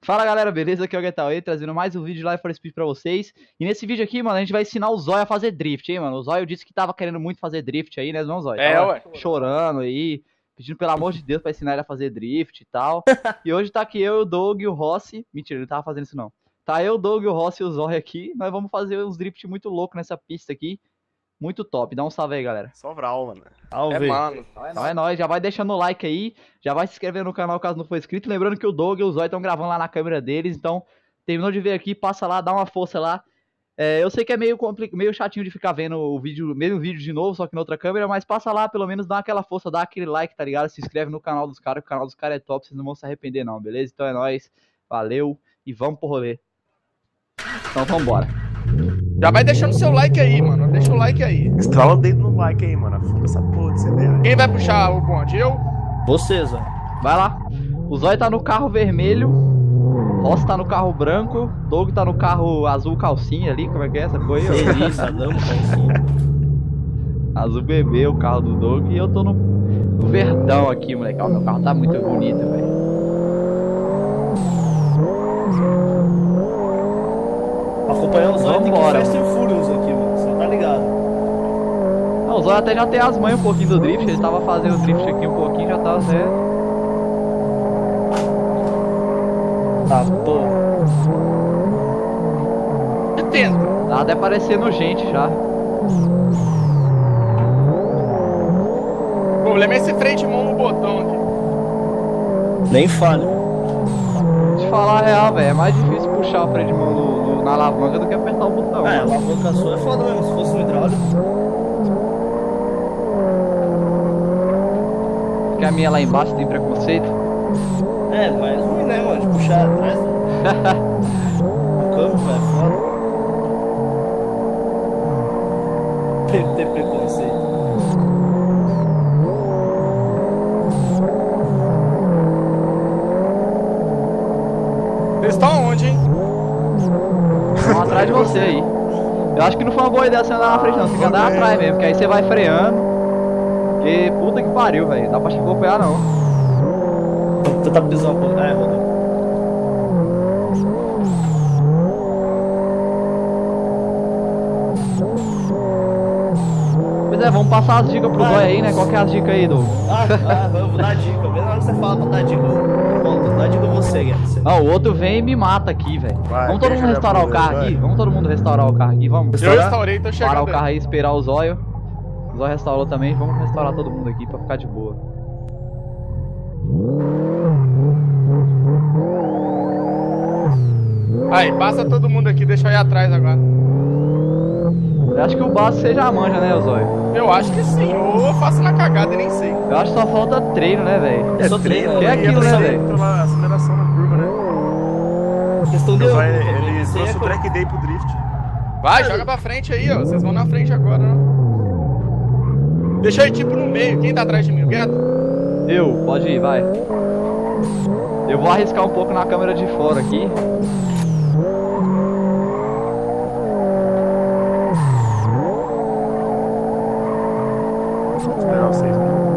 Fala galera, beleza? Aqui é o Getaway, trazendo mais um vídeo de Live for Speed pra vocês. E nesse vídeo aqui, mano, a gente vai ensinar o Zóio a fazer drift, hein, mano? O Zóio disse que tava querendo muito fazer drift aí, né, não, Zóio? Ué. Chorando aí, pedindo pelo amor de Deus pra ensinar ele a fazer drift e tal. E hoje tá aqui eu, o Doug e o Rossi. Mentira, ele tava fazendo isso não. Tá eu, o Doug, o Rossi e o Zóio aqui. Nós vamos fazer uns drift muito loucos nessa pista aqui. Muito top. Dá um salve aí, galera. Sobral, mano. Mano. Então é nóis. Já vai deixando o like aí. Já vai se inscrevendo no canal caso não for inscrito. Lembrando que o Doug e o Zóio estão gravando lá na câmera deles. Então, terminou de ver aqui, passa lá, dá uma força lá. Eu sei que é meio chatinho de ficar vendo o mesmo vídeo de novo, só que na outra câmera. Mas passa lá, pelo menos dá aquela força, dá aquele like, tá ligado? Se inscreve no canal dos caras, que o canal dos caras é top. Vocês não vão se arrepender não, beleza? Então é nóis. Valeu e vamos pro rolê. Então vambora. Já vai deixando seu like aí, mano. Deixa o like aí. Estrala o dedo no like aí, mano. Fura essa porra de CD. Quem vai puxar o bonde? Eu? Você, Zóio. Vai lá. O Zóio tá no carro vermelho. Rossi tá no carro branco. Doug tá no carro azul calcinha ali. Como é que é essa coisa? Delícia, amo calcinha. Azul bebê, o carro do Doug. E eu tô no verdão aqui, moleque. Ó, meu carro tá muito bonito, velho. Acompanhar o Zóio tem que Vambora. Fast and Furious aqui, mano. Você tá ligado? Não, o Zóio até já tem as manhas um pouquinho do drift. Ele tava fazendo o drift aqui um pouquinho, já tá certo. Tá, pô. Tenta. Tá até parecendo gente já. O problema é esse freio de mão no botão aqui. Nem fale. De falar a real, velho. É mais difícil puxar o freio de mão na alavanca do que apertar o botão. É, a mano. alavanca sua é foda mesmo. Se fosse um hidráulico. Porque a minha lá embaixo tem preconceito. É, mas ruim, né, mano? De puxar atrás. O câmbio, velho, é foda. Ter preconceito. Eles estão onde, hein? Estão atrás de você aí. Eu acho que não foi uma boa ideia você andar na frente não, você tem que andar atrás mesmo, porque aí você vai freando. Porque puta que pariu, velho. Não dá pra te acompanhar não. Tu tá pisando um pouco. É, rodou. Pois é, vamos passar as dicas pro Zóio aí, né? Qual que é as dicas aí, Doug? Eu vou dar dica. Mesmo na hora que você fala pra dar dica, eu volto. Dá dica você, Guilherme. Ah, o outro vem e me mata aqui, velho. Vai, Vamos todo deixa mundo eu restaurar o aprender, carro vai. aqui? Vamos todo mundo restaurar o carro aqui, vamos? Eu restaurei, tô Parar chegando. o carro aí, esperar o Zóio. O Zóio restaurou também, vamos restaurar todo mundo aqui pra ficar de boa. Aí, passa todo mundo aqui, deixa eu ir atrás agora. Eu acho que o básico você já manja, né, Zóio? Eu acho que sim, ou eu faço na cagada e nem sei. Eu acho que só falta treino, né, velho? É só treino, Que é aquilo, né, velho? Pela aceleração na curva, né? Questão de Ele Isso aí trouxe o é track day pro drift. Vai, joga pra frente aí, ó. Vocês vão na frente agora, né? Deixa eu ir tipo no meio. Quem tá atrás de mim? O Gueto? Eu, pode ir, vai. Eu vou arriscar um pouco na câmera de fora aqui. Vou esperar vocês.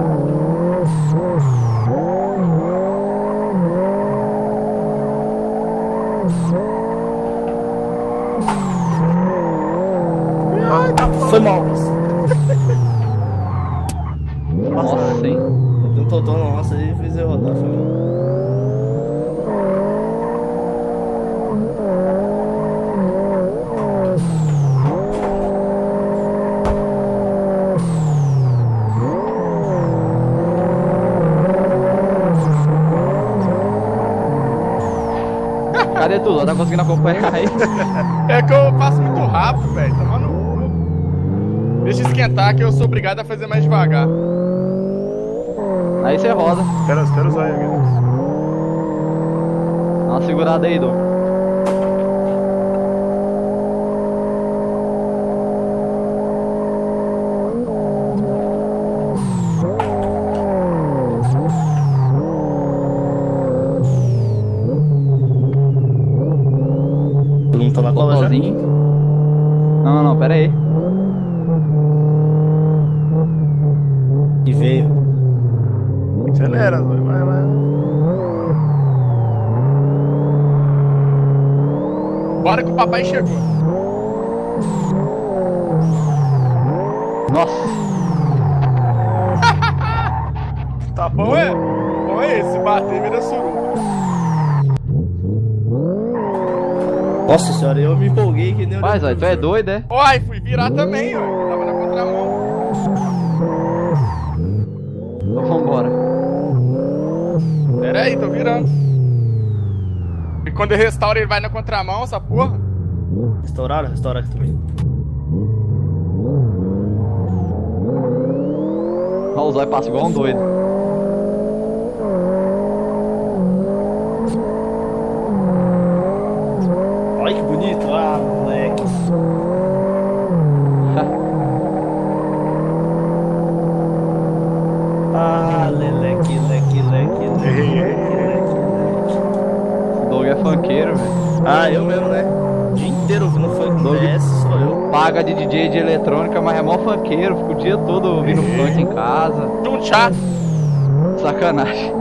Foi mal. Nossa, hein? Eu dei um totão na nossa e fiz eu rodar. Foi mal. Cadê tu? Tá conseguindo acompanhar aí? É que eu faço muito rápido, velho. Tá maluco. Deixa esquentar que eu sou obrigado a fazer mais devagar. Aí você roda. Espera o Zóio, Guilherme. Dá uma segurada aí, Doug. Todo mundo tá na cola já? Sozinho. Não, pera aí. E veio. Acelera, vai. Bora que o papai chegou. Nossa. Tá Bom é? Bom é esse, se bater vira suruba. Nossa senhora, eu me empolguei que nem Vai, Zóio, tu é doido, é? Ai, fui virar também, ó. Tava na contramão. Então vambora. Pera aí, tô virando. E quando ele restaura, ele vai na contramão, essa porra. Restauraram aqui também. Ó, o Zóio passa igual um doido. Olha que bonito. Ah, moleque. Ah, leque. Esse Doug é funkeiro, velho. Ah, eu mesmo, né? O dia inteiro ouvindo funk Doug. DS, sou eu. Paga de DJ de eletrônica, mas é mó funkeiro. Fica o dia todo ouvindo funk em casa. Um chato. Sacanagem.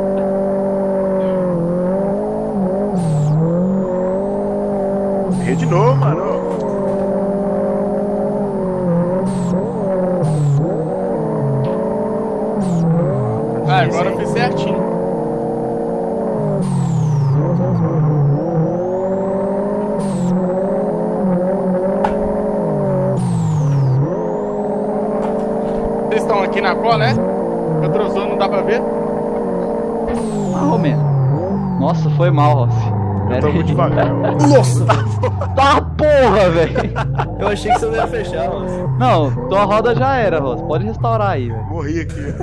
Errei de novo, mano. Ah, agora eu fiz certinho. Vocês estão aqui na cola, né? Petrozão não dá pra ver? Mais ou menos. Nossa, foi mal, Rossi. Eu tô muito devagar. Nossa! Tá porra, velho. Eu achei que você não ia fechar, Rossi. Não, tua roda já era, Rossi. Pode restaurar aí, velho. Morri aqui.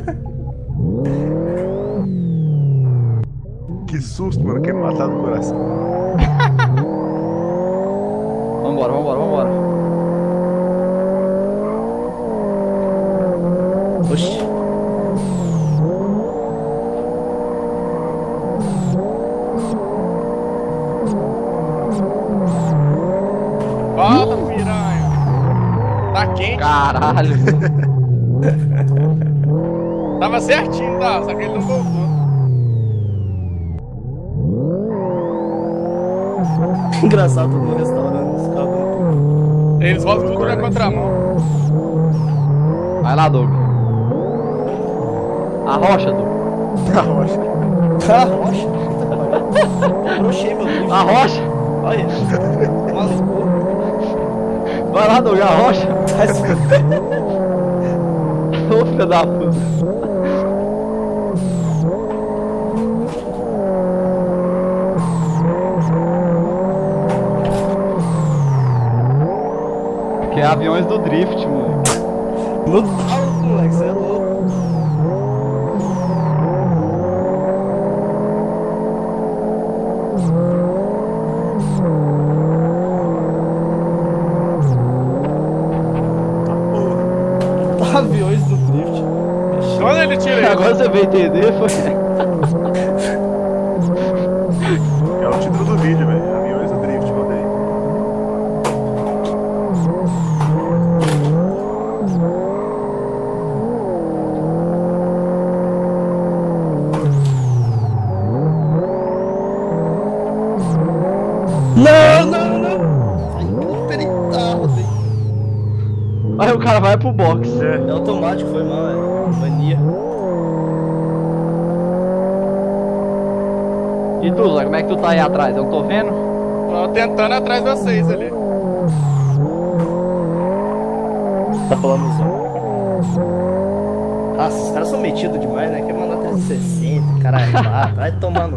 Que susto, mano. Quer me matar do coração. Vambora. Oxi. Volta, piranha. Tá quente. Caralho. Tava certinho, tá? Só que ele não voltou. Engraçado, todo mundo restaurando os cabos. Eles voltam tudo na contramão. Vai lá, Doug. A rocha, Doug. Tá rocha. Ah, rocha. Brochei meu drift. A rocha. Olha. Maluco. Vai lá, Doug, a rocha. Vai se fuder. Ô, filho da puta. Que é aviões do drift, mano. No talo, moleque, você é louco. Aviões do drift. Quando ele tira ele? Agora você veio entender, foi. É o título do vídeo, velho. Aviões do Drift, rodei. Não. Ai, puta, ele tá, rodei. Aí o cara vai pro box. É automático, foi mal, é mania. E tu, Zé, como é que tu tá aí atrás? Eu não tô vendo? Tô tentando atrás de vocês ali. Tá falando usando. Nossa, os caras são metidos demais, né? Quer mandar 360, caralho, vai tomando.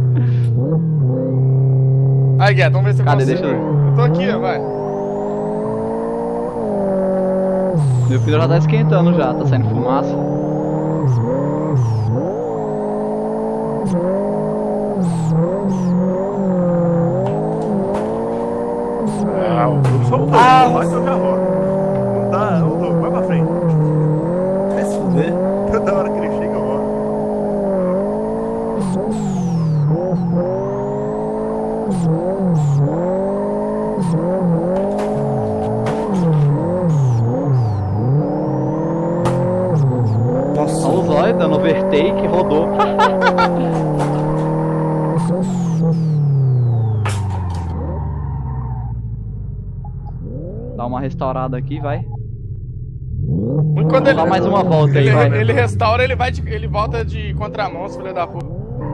Aí, Gueto, vamos ver se eu Cadê? consigo. Deixa eu ver. Eu tô aqui, ó, vai. Meu filho já tá esquentando já, tá saindo fumaça. Ah, o Doug soltou. Ah, Vai que eu já rodo. Não dá, ô Doug, vai pra frente. Vai se fuder. Toda hora que ele chega, eu rodo. Nossa, Olha o Zóio dando overtake, rodou. Dá uma restaurada aqui, vai. Quando ele, Dá mais uma volta aí, vai. ele restaura, ele volta de contramão, esse filho da puta.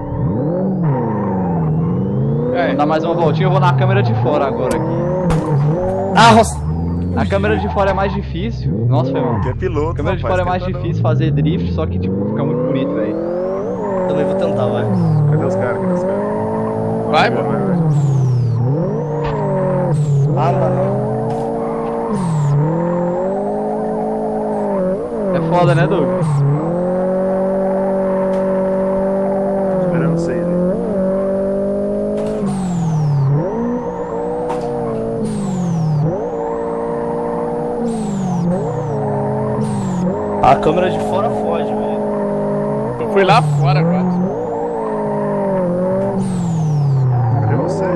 Vou dar mais uma voltinha, eu vou na câmera de fora agora aqui. Ah, Roça! A câmera de fora é mais difícil. Nossa, foi mal. Que é piloto, A câmera de rapaz, fora é mais tenta não. difícil fazer drift, só que tipo, fica muito bonito, velho. Também vou tentar, vai. Cadê os caras? Cadê os caras? Vai, pô. Vai. Ah, mano. É foda, né, Douglas? Esperando você aí. A câmera de fora foge, velho. Eu fui lá fora agora. Cadê vocês?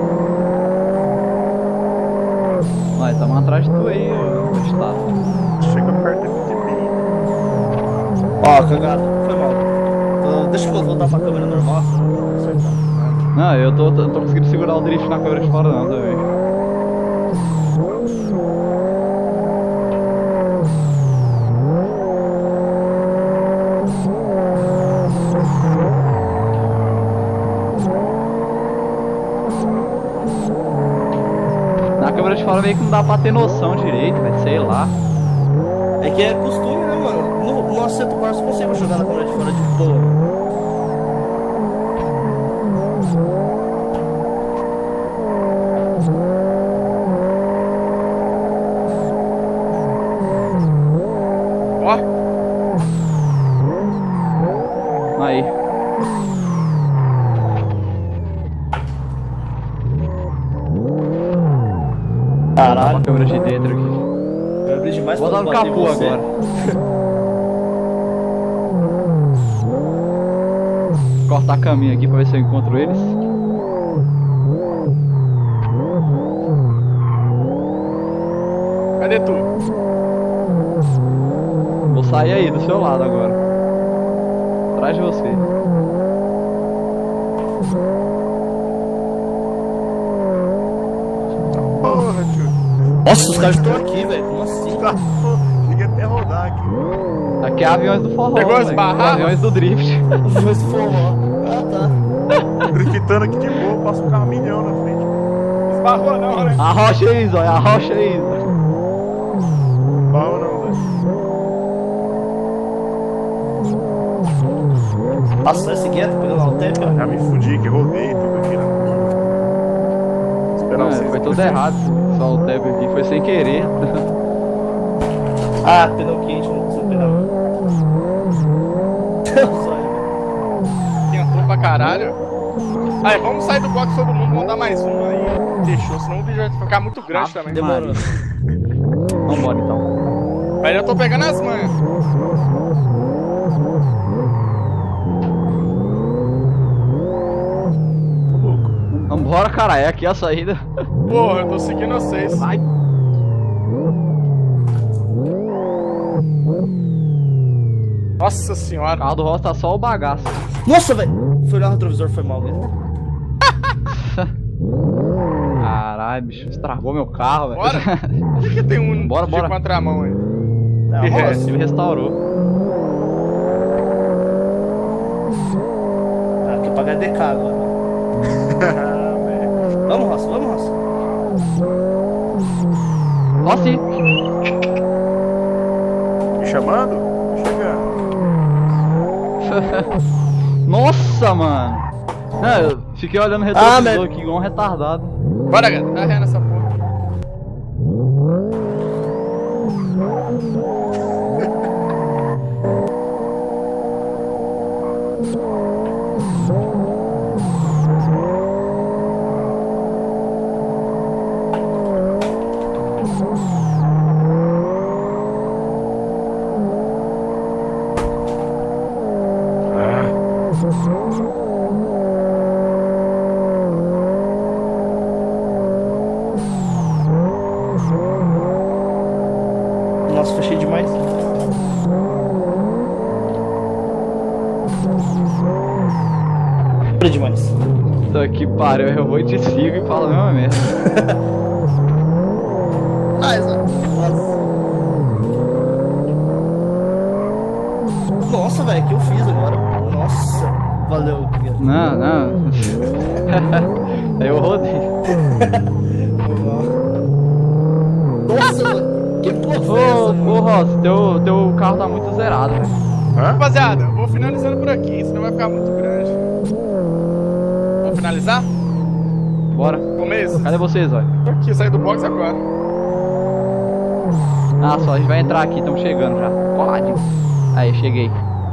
Vai, tamo atrás de tu aí, Gustavo. Chega perto aqui de mim. Ó, cagado. Foi mal. Deixa eu voltar pra câmera normal. Não, eu tô conseguindo segurar o drift na câmera de fora não, também. Na câmera de fora meio que não dá pra ter noção direito, mas sei lá. É que é costume, né, mano? No assento baixo eu consigo jogar na câmera de fora de boa. Ó, Aí. Dá Caralho. uma câmera de dentro aqui. Eu abri demais Vou pra dar no bater em capô você. agora. Cortar caminho aqui pra ver se eu encontro eles. cadê tu? Vou sair aí do seu lado agora. Atrás de você. Porra, tio. Nossa, os caras estão aqui, velho. Como assim? Tá, cheguei até a rodar aqui. Aqui é aviões do forró, Pegou as velho. barracas? Aviões do drift. Mas forró. Ah, tá. Driftando aqui de boa, passa um caminhão na frente. Esbarrou não, né? Arrocha aí, Zóia. Arrocha aí, Zóia. Barro não, velho. Nossa, esse guia tá pegando lá o tempo, ó. Já me fudi, que rodei tudo aqui na curva. Esperar Não, vocês. foi tudo errado. Só o tab aqui. Foi sem querer. Ah, pneu quente, não consigo pegar. Tentou pra caralho. Aí, vamos sair do box todo mundo, vamos dar mais uma aí. Fechou, senão o vídeo vai ficar muito grande também. Demorou. Vambora então. Mas eu tô pegando as manhas. Vambora, cara. É aqui a saída. Porra, eu tô seguindo vocês. Vai. Nossa O senhora. carro do Ross tá só o bagaço. Nossa, velho. Fui olhar no retrovisor, foi mal, velho. Caralho, bicho. Estragou meu carro, velho. Bora. Por que tem um Bora, de bora. contramão aí? Tá, Que roça. resto? Ele restaurou. Ah, aqui é pra HDK agora. Vamos, Roça, vamos, Roça. Rossi. Me chamando? Chegando. Nossa, mano. Não, eu fiquei olhando o retrovisor velho. aqui igual um retardado. Bora, gata, dá ré nessa porra. Nossa, fechei demais. Fechei demais. Puta que pariu, eu vou e te sigo e falo a mesma merda. demais, ó. Nossa, velho, o que eu fiz agora? Nossa, valeu. Não. Eu rodei. Nossa, mano, que porra foi essa, Ô, mano? Ross, teu carro tá muito zerado, velho. Rapaziada, eu vou finalizando por aqui, senão vai ficar muito grande. Vou finalizar? Bora. Começo? Cadê vocês, ó? Tô aqui, saí do box agora. Ah, só, a gente vai entrar aqui, estamos chegando já. Coladinho. Aí, cheguei.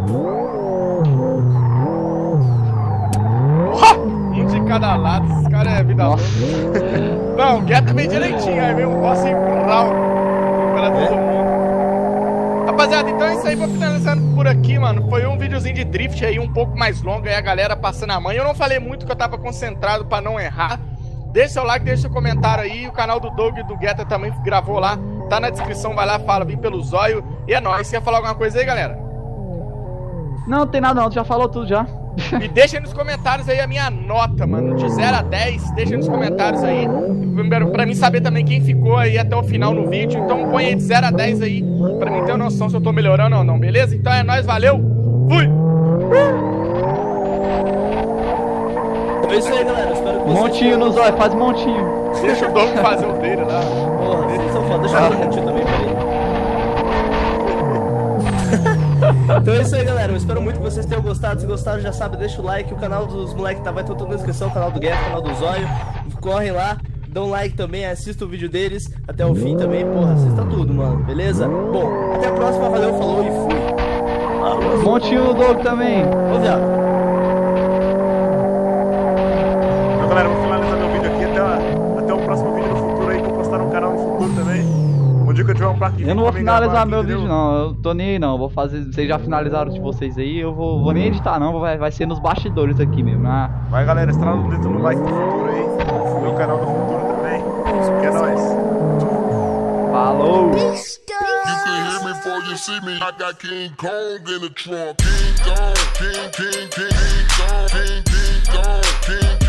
Um de cada lado, esse cara é vida louca. Não, o Guetta bem direitinho, aí veio um boss em brau para todo mundo. Rapaziada, então é isso aí, vou finalizando por aqui, mano. Foi um videozinho de drift aí, um pouco mais longo, aí a galera passando a mão. Eu não falei muito, que eu tava concentrado pra não errar. Deixa seu like, deixa seu comentário aí. O canal do Doug e do Guetta também gravou lá. Tá na descrição, vai lá, fala, vim pelo zóio. E é nóis. Quer falar alguma coisa aí, galera? Não tem nada não, tu já falou tudo já. E deixa aí nos comentários aí a minha nota, mano. De 0 a 10, deixa aí nos comentários aí. Pra mim saber também quem ficou aí até o final no vídeo. Então põe aí de 0 a 10 aí, pra mim ter uma noção se eu tô melhorando ou não, beleza? Então é nóis, valeu, fui! É isso aí, galera. Espero que vocês... Montinho no zóio, faz montinho. Deixa o Doug fazer o dele lá. Porra, vocês são foda. Deixa eu fazer um montinho também, peraí. Então é isso aí, galera. Eu espero muito que vocês tenham gostado. Se gostaram, já sabe, deixa o like. O canal dos moleques vai estar tudo na descrição. O canal do Guetta, o canal do Zóio. Correm lá, dão like também, assista o vídeo deles até o fim também. Porra, assista tudo, mano. Beleza? Bom, até a próxima. Valeu, falou e fui. Montinho no Doug também. Ô, viado. Então, galera, vou finalizar meu vídeo aqui até o próximo vídeo no futuro aí, que eu vou postar no canal no futuro também. Um dia que eu tiver um plaque de Eu não vou vídeo pra mim finalizar gravar meu aqui, vídeo entendeu? não, eu tô nem aí não, eu vou fazer, vocês já finalizaram os de vocês aí, eu vou nem editar não, vai ser nos bastidores aqui mesmo. Vai, galera, estrada o dedo no like no futuro aí. Meu canal do futuro também. Que é nóis. Falou! You can hear me before you see me. I got King Kong in the trunk. King Kong, King Kong, King Kong, King Kong.